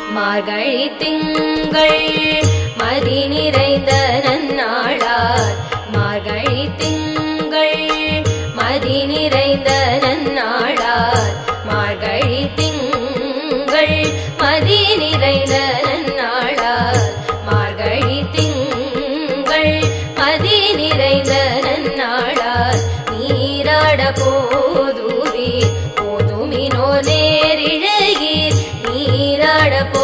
மார்கழி திங்கள் மதி நிறைந்த நன்னாளார் மார்கழி திங்கள் மதி நிறைந்த நன்னாளார் மார்கழி திங்கள் மதி நிறைந்த நன்னாளார் மார்கழி திங்கள் மதி நிறைந்த நன்னாளார் நீராட போதுவீர் போதுமினோ நேரிழையீர் நீராட